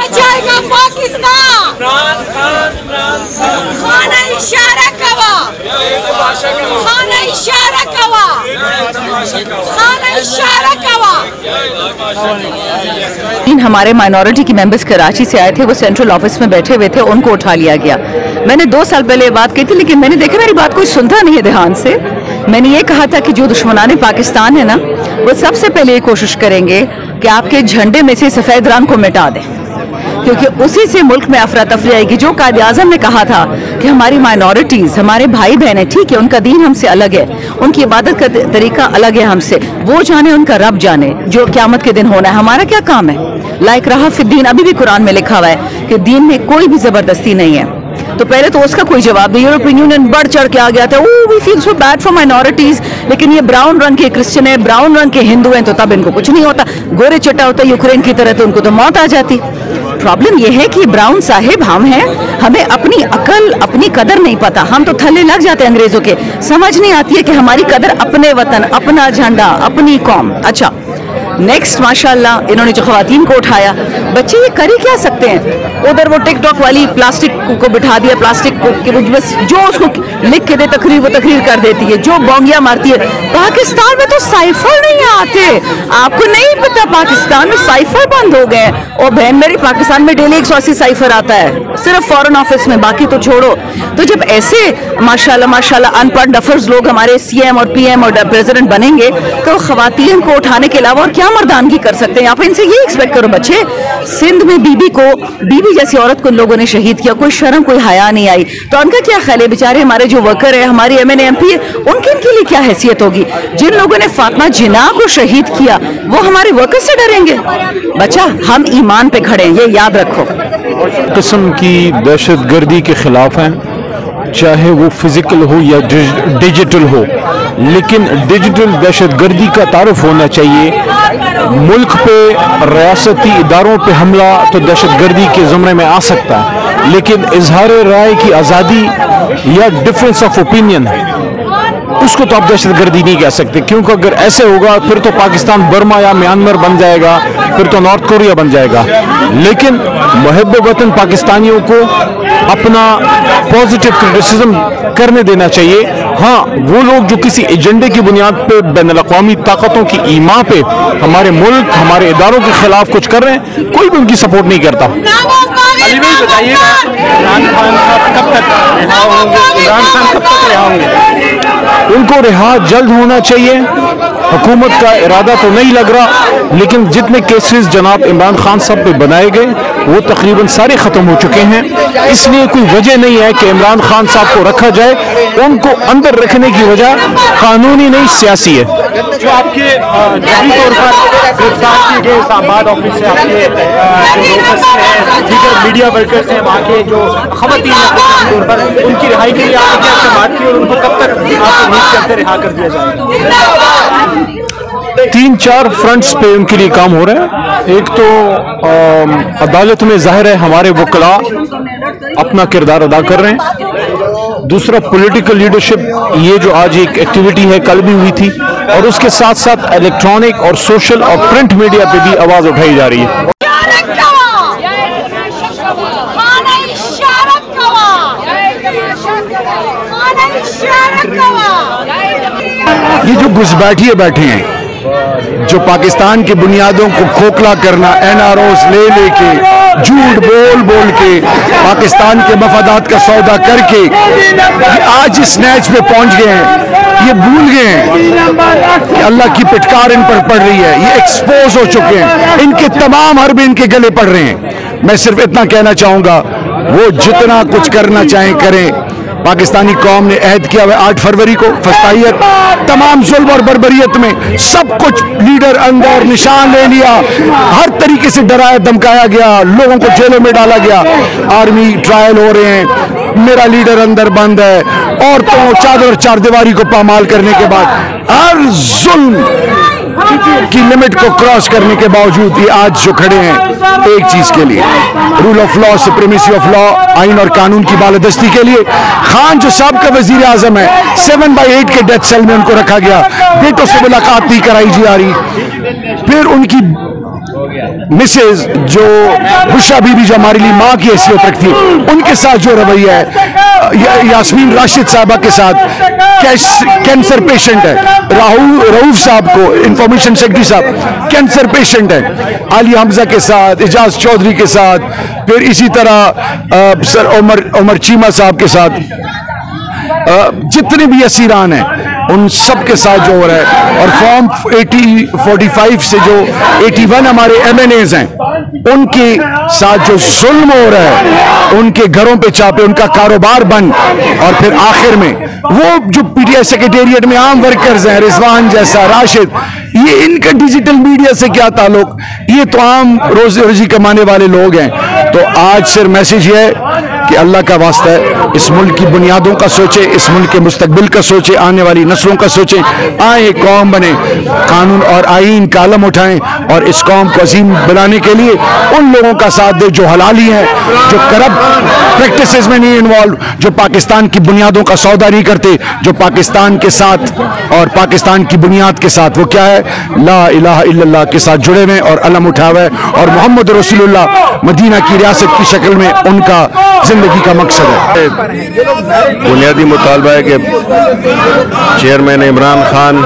बचाएगा पाकिस्तान। खाना इशारा कवा, खाना इशारा कवा, खाना इशारा कवा। हमारे माइनॉरिटी के मेंबर्स कराची से आए थे, वो सेंट्रल ऑफिस में बैठे हुए थे, उनको उठा लिया गया। मैंने 2 साल पहले बात की थी, लेकिन मैंने देखा मेरी बात कोई सुनता नहीं है ध्यान से। मैंने ये कहा था कि जो दुश्मनाने पाकिस्तान है ना, वो सबसे पहले ये कोशिश करेंगे कि आपके झंडे में से सफ़ेद रंग को मिटा दें, क्योंकि उसी से मुल्क में अफरा तफरी आएगी। जो कायद आज़म ने कहा था कि हमारी माइनॉरिटीज़ हमारे भाई बहन है, ठीक है, उनका दीन हमसे अलग है, उनकी इबादत का तरीका अलग है हमसे, वो जाने, उनका रब जाने जो क़यामत के दिन होना है। हमारा क्या काम है? लाइक रहा फिद्दीन, अभी भी कुरान में लिखा हुआ है कि दीन में कोई भी ज़बरदस्ती नहीं है। तो पहले तो उसका कोई जवाब नहीं। यूरोपियन यूनियन बढ़ चढ़ के आ गया था, we feel so bad for minorities, लेकिन ये ब्राउन रंग के क्रिश्चियन है, ब्राउन रंग के हिंदू हैं, तो तब इनको कुछ नहीं होता। गोरे चट्टा होता यूक्रेन की तरह तो उनको तो मौत आ जाती। प्रॉब्लम ये है कि ब्राउन साहिब हम हैं, हमें अपनी अकल अपनी कदर नहीं पता, हम तो थल्ले लग जाते हैं अंग्रेजों के। समझ नहीं आती है कि हमारी कदर अपने वतन, अपना झंडा, अपनी कौम। अच्छा, नेक्स्ट माशाल्लाह इन्होंने जो ख़वातीन को उठाया, बच्चे ये कर ही क्या सकते हैं? उधर वो टिकटॉक वाली प्लास्टिक को बिठा दिया, प्लास्टिक को कि बस जो उसको लिख के दे तकरीर वो तकरीर कर देती है, जो बोंगिया मारती है। पाकिस्तान में तो साइफर नहीं आते, आपको नहीं पता पाकिस्तान में साइफर बंद हो गए। और बहन मेरी, पाकिस्तान में डेली 180 साइफर आता है सिर्फ फॉरेन ऑफिस में, बाकी तो छोड़ो। तो जब ऐसे माशाल्लाह माशाल्लाह अनपढ़ डफर्स लोग हमारे CM और PM और प्रेसिडेंट बनेंगे, तो ख़वातीन को उठाने के अलावा और क्या मर्दानगी कर सकते हैं? आप इनसे ये एक्सपेक्ट करो। बच्चे, सिंध में बीबी जैसी औरत को लोगों ने शहीद किया, कोई शर्म कोई हया नहीं आई, तो उनका क्या ख्याल है? बेचारे हमारे जो वर्कर है, हमारी MNA MP है, उनके लिए क्या हैसियत होगी? जिन लोगों ने फातिमा जिन्ना को शहीद किया, वो हमारे वर्कर से डरेंगे? बच्चा, हम ईमान पे खड़े हैं, ये याद रखो। किस्म की दहशतगर्दी के खिलाफ हैं, चाहे वो फिजिकल हो या डिजिटल हो, लेकिन डिजिटल दहशतगर्दी का तारुफ होना चाहिए। मुल्क पे रियासती इदारों पे हमला तो दहशतगर्दी के ज़ुमरे में आ सकता है, लेकिन इजहार राय की आज़ादी या डिफरेंस ऑफ ओपिनियन उसको तो आप दहशतगर्दी नहीं कह सकते, क्योंकि अगर ऐसे होगा फिर तो पाकिस्तान बर्मा या म्यांमार बन जाएगा, फिर तो नॉर्थ कोरिया बन जाएगा। लेकिन मुहब्बे वतन पाकिस्तानियों को अपना पॉजिटिव क्रिटिसिज्म करने देना चाहिए। हाँ, वो लोग जो किसी एजेंडे की बुनियाद पे बैनुल-अक़वामी ताकतों की ईमा पे हमारे मुल्क, हमारे इदारों के खिलाफ कुछ कर रहे हैं, कोई भी उनकी सपोर्ट नहीं करता। अली भाई बताइएगा, इमरान खान साहब कब तक रिहा होंगे? इमरान खान कब तक रिहा होंगे? उनको रिहा जल्द होना चाहिए। हुकूमत का इरादा तो नहीं लग रहा, लेकिन जितने केसेस जनाब इमरान खान साहब पे बनाए गए वो तकरीबन सारे ख़त्म हो चुके हैं, इसलिए कोई वजह नहीं है कि इमरान खान साहब को रखा जाए। उनको अंदर रखने की वजह कानूनी नहीं सियासी है। जो आपके जारी तौर पर गिरफ्तार किए गए इस्लामाबाद ऑफिस से आपके जो लोकल्स हैं, दीगर मीडिया वर्कर्स हैं, वहाँ के जो ख़वातीन हैं तौर पर, उनकी रिहाई के लिए आपने क्या बात की और उनको कब तक आप उम्मीद करते रिहा कर दिया जाए? 3-4 फ्रंट्स पे उनके लिए काम हो रहा है। एक तो अदालत में जाहिर है हमारे वकला अपना किरदार अदा कर रहे हैं। दूसरा पॉलिटिकल लीडरशिप, ये जो आज एक एक्टिविटी है कल भी हुई थी, और उसके साथ साथ इलेक्ट्रॉनिक और सोशल और प्रिंट मीडिया पे भी आवाज उठाई जा रही है। ये जो घुसपैठिए बैठे हैं, जो पाकिस्तान की बुनियादों को खोखला करना, NROs ले लेके, झूठ बोल बोल के, पाकिस्तान के मफादात का सौदा करके आज इस नैच पे पहुंच गए हैं। ये भूल गए हैं कि अल्लाह की पिटकार इन पर पड़ रही है। ये एक्सपोज हो चुके हैं, इनके तमाम हरब इनके गले पड़ रहे हैं। मैं सिर्फ इतना कहना चाहूंगा, वो जितना कुछ करना चाहें करें। पाकिस्तानी कौम ने अहद किया हुआ 8 फरवरी को फस्तायत, तमाम जुल्म और बर्बरियत में सब कुछ लीडर अंदर निशान ले लिया, हर तरीके से डराया धमकाया गया, लोगों को जेलों में डाला गया, आर्मी ट्रायल हो रहे हैं, मेरा लीडर अंदर बंद है, औरतों चादर चार दीवारी को पामाल करने के बाद, हर जुल्म की लिमिट को क्रॉस करने के बावजूद ये आज जो खड़े हैं एक चीज के लिए, rule of law, supremacy of law, आइन और कानून की बालादस्ती के लिए। खान जो साहब का वजीर आजम है, 7/8 के डेथ सेल में उनको रखा गया, बेटों से मुलाकात नहीं कराई जा रही, फिर उनकी مسز جو بشرا بی بی جو ہمارے لیے ماں کی حیثیت رکھتی ان کے ساتھ جو رویہ ہے، یاسمین راشد صاحبہ کے ساتھ کینسر پیشنٹ ہے، رؤوف صاحب کو انفارمیشن سیکرٹری صاحب کینسر پیشنٹ ہے، علی حمزہ کے ساتھ، اعجاز چودھری کے ساتھ، پھر اسی طرح سر عمر چیمہ صاحب کے ساتھ، جتنے بھی اسیران ہیں ان سب کے ساتھ جو ہو رہا ہے، اور فارم 45 سے جو 81 ہمارے ایم این ایز ہیں ان کے ساتھ جو ظلم ہو رہا ہے، ان کے گھروں پہ چاپے، ان کا کاروبار بند، اور پھر آخر میں وہ جو پی ٹی آئی سیکریٹریٹ میں عام ورکرز ہیں، رضوان جیسا، راشد، یہ ان کا ڈیجیٹل میڈیا سے کیا تعلق؟ یہ تو عام روزی کمانے والے لوگ ہیں۔ تو آج صرف میسیج یہ ہے کہ اللہ کا واسطہ ہے، اس ملک کی بنیادوں کا سوچے، اس ملک کے مستقبل کا سوچے، آنے والی نسلوں کا سوچیں، آئیں ایک قوم بنے، قانون اور آئین کا علم اٹھائیں، اور اس قوم کو عظیم بنانے کے لیے ان لوگوں کا ساتھ دے جو حلالی ہیں، جو کرپٹ پریکٹسز میں نہیں انوالو، جو پاکستان کی بنیادوں کا سودا نہیں کرتے، جو پاکستان کے ساتھ اور پاکستان کی بنیاد کے ساتھ وہ کیا ہے، لا الہ الا اللہ کے ساتھ جڑے ہوئے اور علم اٹھا ہوئے، اور محمد رسول اللہ مدینہ کی ریاست کی شکل میں ان کا زندگی کا مقصد ہے۔ بنیادی مطالبہ ہے کہ چیئرمین عمران خان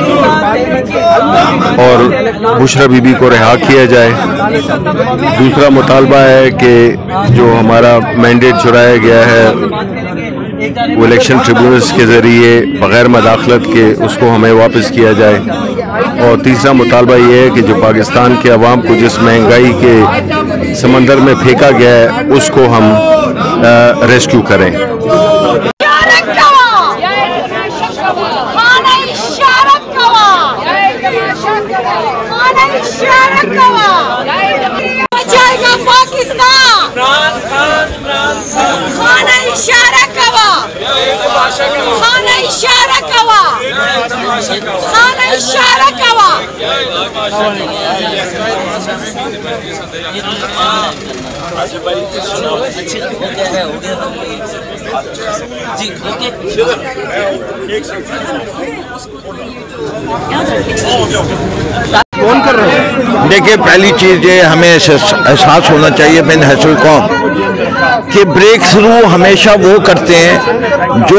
اور بشرا بی بی کو رہا کیا جائے۔ دوسرا مطالبہ ہے کہ جو ہمارا مینڈیٹ چرایا گیا ہے وہ الیکشن ٹریبیونلز کے ذریعے بغیر مداخلت کے اس کو ہمیں واپس کیا جائے۔ اور تیسرا مطالبہ یہ ہے کہ جو پاکستان کے عوام کو جس مہنگائی کے سمندر میں پھینکا گیا ہے اس کو ہم ریسکیو کریں۔ دیکھیں، پہلی چیز یہ ہمیں احساس ہونا چاہیے بین حیث القوم کہ بریک تھرو ہمیشہ وہ کرتے ہیں جو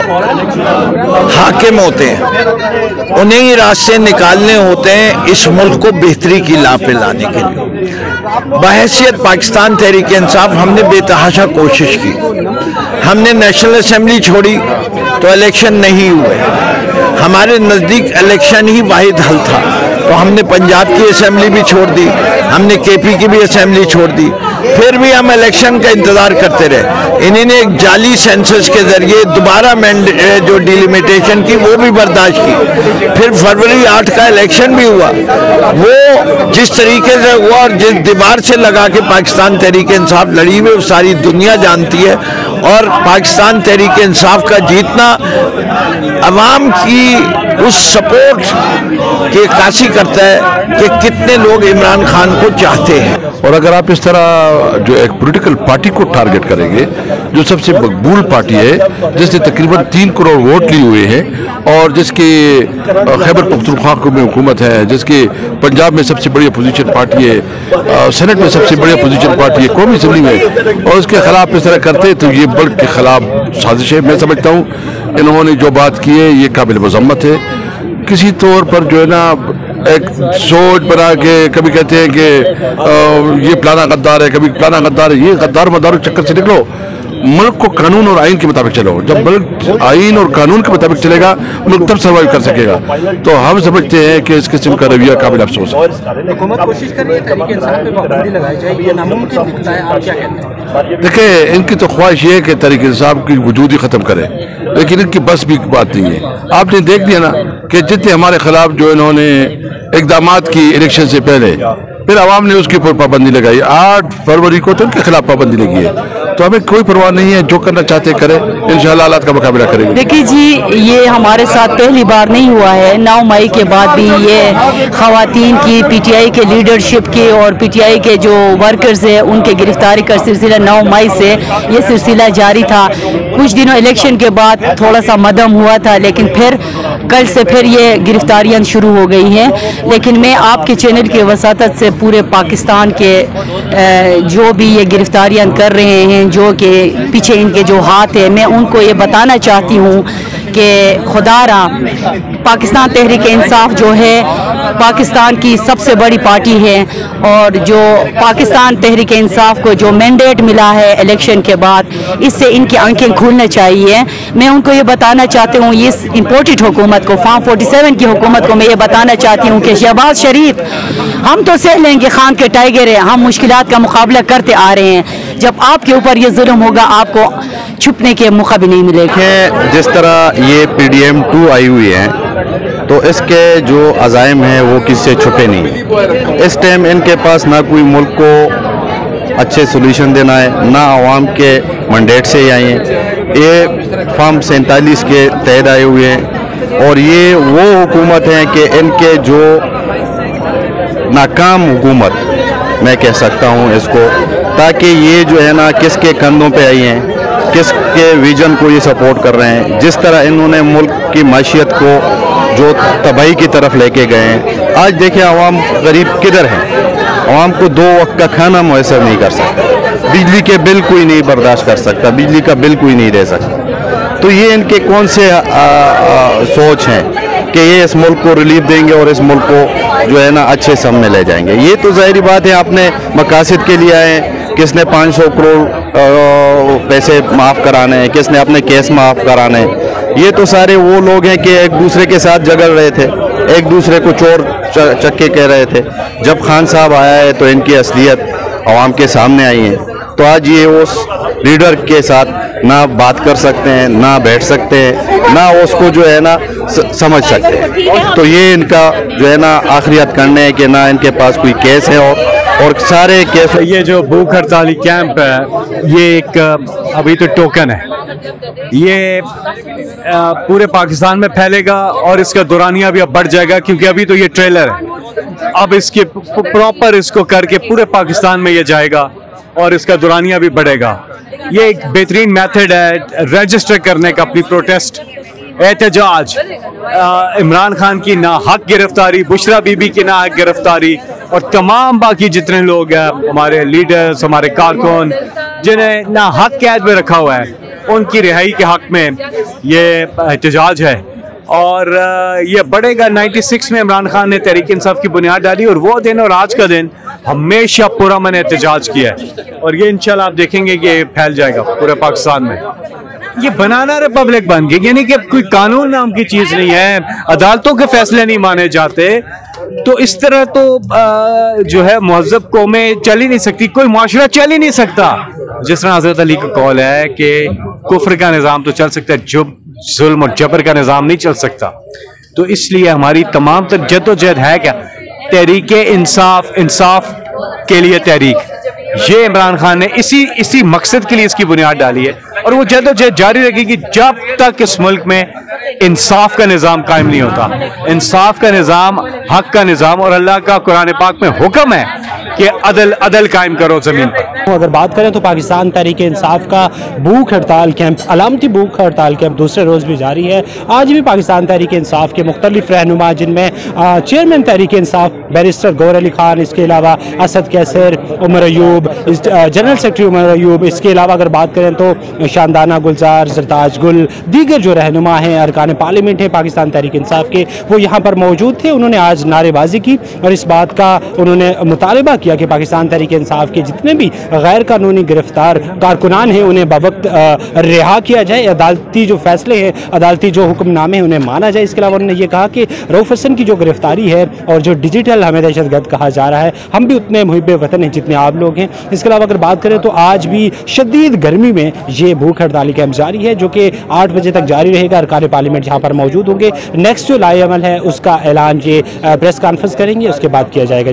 حاکم ہوتے ہیں، انہیں ہی راستے نکالنے ہوتے ہیں اس ملک کو بہتری کی راہ پہ لانے کے لیے۔ بحیثیت پاکستان تحریک انصاف ہم نے بے تحاشا کوشش کی، ہم نے نیشنل اسمبلی چھوڑی تو الیکشن نہیں ہوئے، ہمارے نزدیک الیکشن ہی واحد حل تھا، تو ہم نے پنجاب کی اسمبلی بھی چھوڑ دی، ہم نے کے پی کی بھی اسمبلی چھوڑ دی، پھر بھی ہم الیکشن کا انتظار کرتے رہے۔ انہوں نے ایک جعلی سینسس کے ذریعے دوبارہ جو ڈیلیمیٹیشن کی وہ بھی برداشت کی، پھر فروری 8 کا الیکشن بھی ہوا، وہ جس طریقے سے ہوا اور جس دیوار سے لگا کے پاکستان تحریک انصاف لڑی ہوئی وہ ساری دنیا جانتی ہے، اور پاکستان تحریک انصاف کا جیتنا عوام کی اس سپورٹ کی عکاسی کرتا ہے کہ کتنے لوگ عمران خان کو چاہتے ہیں۔ اور اگر آپ اس طرح جو ایک پولیٹیکل پارٹی کو ٹارگٹ کریں گے جو سب سے مقبول پارٹی ہے، جس نے تقریباً 3 کروڑ ووٹ لیے ہوئے ہیں، اور جس کے خیبر پختونخوا میں حکومت ہے، جس کے پنجاب میں سب سے بڑی اپوزیشن پارٹی ہے، سینٹ میں سب سے بڑی اپوزیشن پارٹی ہے قومی اسمبلی میں، اور اس کے خلاف اس طرح کرتے تو یہ ملک کے خلاف سازش ہے۔ میں سمجھتا ہوں انہوں نے جو بات کی ہے یہ قابل مذمت ہے۔ کسی طور پر جو ہے نا ایک سوچ بنا کے کبھی کہتے ہیں کہ یہ پلانا غدار ہے، کبھی پلانا غدار ہے، یہ غدار مدار چکر سے نکلو، ملک کو قانون اور آئین کے مطابق چلو۔ جب ملک آئین اور قانون کے مطابق چلے گا ملک تب سروائیو کر سکے گا۔ تو ہم سمجھتے ہیں کہ اس قسم کا رویہ قابل افسوس ہے۔ حکومت کوشش کر رہی ہے تحریک انصاف پہ پابندی لگائی جائے، یہ ناممکن دکھتا ہے، آپ کیا کہتے ہیں؟ دیکھیں، ان کی تو خواہش یہ ہے کہ تحریک انصاف کی وجود ہی ختم کرے، لیکن ان کی بس بھی بات نہیں ہے۔ آپ نے دیکھ لیا نا کہ جتنے ہمارے خلاف جو انہوں نے اقدامات کی الیکشن سے پہلے، پھر عوام نے اس کے اوپر پابندی لگائی، 8 فروری کو تو ان کے خلاف پابندی لگی ہے۔ तो हमें कोई परवाह नहीं है, जो करना चाहते करें, इंशाल्लाह हालात का मुकाबला करेंगे। देखिए जी, ये हमारे साथ पहली बार नहीं हुआ है। 9 मई के बाद भी ये खवातीन की, पीटीआई के लीडरशिप की और पीटीआई के जो वर्कर्स हैं उनके गिरफ्तारी का सिलसिला 9 मई से ये सिलसिला जारी था। कुछ दिनों इलेक्शन के बाद थोड़ा सा मदम हुआ था, लेकिन फिर कल से फिर ये गिरफ्तारियां शुरू हो गई हैं। लेकिन मैं आपके चैनल की वसातत से पूरे पाकिस्तान के जो भी ये गिरफ्तारियां कर रहे हैं, जो कि पीछे इनके जो हाथ हैं, मैं उनको ये बताना चाहती हूँ कि खुदारा पाकिस्तान तहरीक इंसाफ जो है पाकिस्तान की सबसे बड़ी पार्टी है, और जो पाकिस्तान तहरीक इंसाफ को जो मैंडेट मिला है इलेक्शन के बाद, इससे इनकी आंखें खुलना चाहिए। मैं उनको ये बताना चाहती हूँ, ये इम्पोर्टेड हुकूमत को, फॉर्म 47 की हुकूमत को मैं ये बताना चाहती हूँ कि शहबाज शरीफ, हम तो सह लेंगे, खान के टाइगर है, हम मुश्किलात का मुकाबला करते आ रहे हैं। जब आपके ऊपर ये जुल्म होगा, आपको छुपने के मौका भी नहीं मिलेगा। जिस तरह ये PDM 2 आई हुई है, तो इसके जो अज़ाइम हैं वो किससे छुपे नहीं। इस टाइम इनके पास ना कोई मुल्क को अच्छे सोल्यूशन देना है, ना आवाम के मैंडेट से ही आए हैं। ये फॉर्म 47 के तहत आए हुए हैं, और ये वो हुकूमत हैं कि इनके जो नाकाम हुकूमत मैं कह सकता हूँ इसको, ताकि ये जो है ना किसके कंधों पे आई हैं, किसके विजन को ये सपोर्ट कर रहे हैं। जिस तरह इन्होंने मुल्क की माशियत को जो तबाही की तरफ लेके गए हैं, आज देखिए आवाम गरीब किधर है। आवाम को 2 वक्त का खाना मुयसर नहीं कर सकता, बिजली के बिल कोई नहीं बर्दाश्त कर सकता, बिजली का बिल कोई नहीं दे सकता। तो ये इनके कौन से सोच हैं कि ये इस मुल्क को रिलीफ देंगे और इस मुल्क को जो है ना अच्छे सम में ले जाएंगे। ये तो ज़ाहिर बात है, अपने मकासद के लिए आए हैं। किसने 500 करोड़ पैसे माफ़ कराने हैं, किसने अपने केस माफ़ कराने हैं। ये तो सारे वो लोग हैं कि एक दूसरे के साथ झगड़ रहे थे, एक दूसरे को चोर चक्के कह रहे थे। जब खान साहब आया है तो इनकी असलियत आवाम के सामने आई है। तो आज ये उस लीडर के साथ ना बात कर सकते हैं, ना बैठ सकते हैं, ना उसको जो है ना समझ सकते हैं। तो ये इनका जो है ना आखिरियत करने है कि ना इनके पास कोई केस है, और सारे केस। ये जो भूख हड़ताली कैंप है, ये एक अभी तो टोकन है, ये पूरे पाकिस्तान में फैलेगा और इसका दौरानिया भी अब बढ़ जाएगा, क्योंकि अभी तो ये ट्रेलर है। अब इसके प्रॉपर इसको करके पूरे पाकिस्तान में ये जाएगा और इसका दौरानिया भी बढ़ेगा। ये एक बेहतरीन मेथड है रजिस्टर करने का अपनी प्रोटेस्ट, एहतजाज। इमरान खान की नाहक गिरफ्तारी, बुशरा बीबी की नाहक गिरफ्तारी, और तमाम बाकी जितने लोग हैं, हमारे लीडर्स, हमारे कारकुन जिन्हें नाहक कैद में रखा हुआ है, उनकी रिहाई के हक में ये एहतजाज है। और ये बढ़ेगा। 96 में इमरान खान ने तहरीक इंसाफ की बुनियाद डाली, और वो दिन और आज का दिन हमेशा पुरअमन एहतजाज किया है, और ये इंशाल्लाह आप देखेंगे कि ये फैल जाएगा पूरे पाकिस्तान में। ये बनाना रिपब्लिक बन गई, यानी कि कोई कानून नाम की चीज नहीं है, अदालतों के फैसले नहीं माने जाते। तो इस तरह तो जो है महज़ब कौमें चल ही नहीं सकती, कोई माशरा चल ही नहीं सकता। जिस तरह हज़रत अली का कौल है कि कुफ्र का निज़ाम तो चल सकता है, जुल्म और जबर का निज़ाम नहीं चल सकता। तो इसलिए हमारी तमाम तर जद्दोजहद है क्या, तहरीक इंसाफ, इंसाफ के लिए तहरीक, ये इमरान खान ने इसी मकसद के लिए इसकी बुनियाद डाली है, और वो जद्दोजहद जारी रखेगी जब तक इस मुल्क में इंसाफ का निज़ाम कायम नहीं होता। इंसाफ का निज़ाम, हक का निज़ाम, और अल्लाह का कुरान पाक में हुक्म है कि अदल कायम करो ज़मीन पर। अगर बात करें तो पाकिस्तान तहरीक इंसाफ का भूख हड़ताल कैंप, अलामती भूख हड़ताल कैंप दूसरे रोज़ भी जारी है। आज भी पाकिस्तान तहरीक इंसाफ के मुख्तलिफ रहनुमा, जिनमें चेयरमैन तहरीक इंसाफ बैरिस्टर गौहर अली खान, इसके अलावा असद कैसर, उमर अयूब, जनरल सेक्रेटरी उमर अयूब, इसके अलावा अगर बात करें तो शानदाना गुलजार, जरताज गुल, दीगर जो रहनुमा हैं, अरकान पार्लियामेंट हैं पाकिस्तान तहरीक इंसाफ के, वो यहाँ पर मौजूद थे। उन्होंने आज नारेबाजी की और इस बात का उन्होंने मुतालबा किया कि पाकिस्तान तहरीक इंसाफ के जितने भी गैर कानूनी गिरफ्तार कारकुनान हैं उन्हें बवक्त रिहा किया जाए, अदालती जो फैसले हैं, अदालती जो हुक्मनामे हैं उन्हें माना जाए। इसके अलावा उन्होंने ये कहा कि रऊफ हसन की जो गिरफ्तारी है और जो डिजिटल हमें दहशतगर्द कहा जा रहा है, हम भी उतने मुहिब वतन हैं जितने आप लोग हैं। इसके अलावा अगर बात करें तो आज भी शदीद गर्मी में ये भूख हड़ताली कैंप जारी है, जो कि 8 बजे तक जारी रहेगा। अरकान पार्लियामेंट यहाँ पर मौजूद होंगे। नेक्स्ट जो लाए अमल है उसका ऐलान ये प्रेस कॉन्फ्रेंस करेंगे, उसके बाद किया जाएगा।